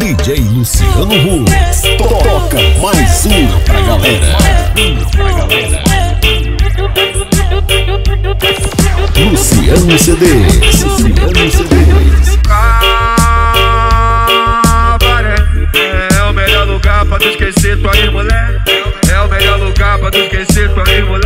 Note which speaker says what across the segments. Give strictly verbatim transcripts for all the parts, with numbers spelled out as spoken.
Speaker 1: D J Luciano Ruas toca mais uma pra galera. Luciano C Ds. Luciano C Ds.
Speaker 2: Cabaré é o melhor lugar pra tu esquecer tua ex-mulher. É o melhor lugar pra tu esquecer tua ex-mulher.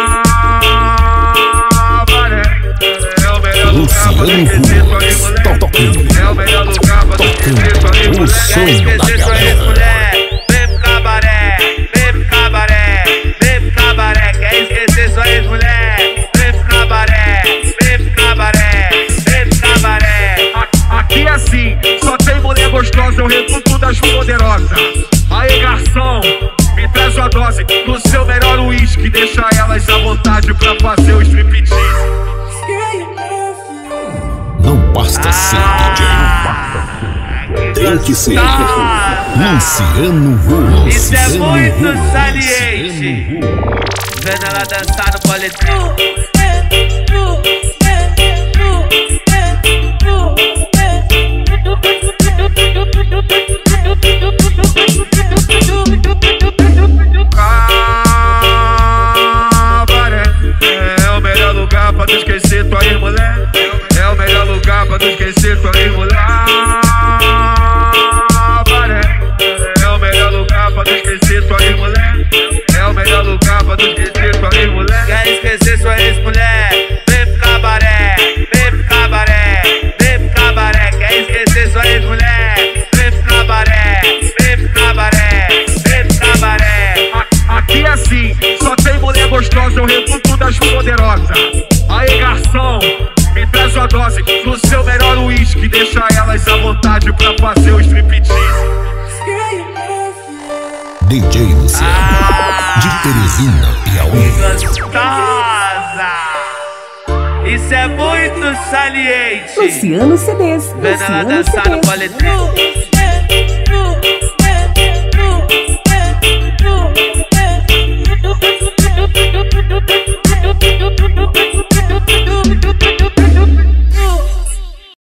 Speaker 2: Cabaré é o melhor lugar pra tu esquecer tua ex-mulher. É o melhor lugar pra tu esquecer tua ex-mulher.
Speaker 1: Quer esquecer sua
Speaker 2: ex-mulher? Vem pro cabaré, vem pro cabaré, vem pro cabaré. Quer esquecer sua ex-mulher? Vem pro cabaré, vem pro cabaré, vem pro cabaré. Aqui é assim, só tem mulher gostosa, eu reduto das poderosas. Aí garçom, me traz uma dose do seu melhor uísque, deixa elas à vontade pra fazer o striptease.
Speaker 1: Não basta ser D J, tem que ser Luciano Ruas.
Speaker 2: Isso é muito saliente. Vendo ela dançar no boletim. Cabaré é o melhor lugar pra tu esquecer tua ex-mulher. É o melhor lugar pra tu esquecer tua ex-mulher. Cabaré é o melhor lugar pra tu esquecer tua ex-mulher. É o melhor lugar pra tu esquecer tua ex-mulher. Quer esquecer sua ex-mulher? Vem pro cabaré, vem pro cabaré, vem pro cabaré. Quer esquecer sua ex-mulher? Vem pro cabaré, vem pro cabaré, vem pro cabaré. Aqui é assim, só tem mulher gostosa, eu reduto das poderosas. Aí garçom, me traz uma dose do seu melhor uísque, deixa elas à vontade pra fazer o striptease.
Speaker 1: D J Luciano, ah, de Teresina, Piauí.
Speaker 2: Gostosa! Isso é muito saliente.
Speaker 3: Luciano C Ds.
Speaker 2: Vendo ela dançar no boletim.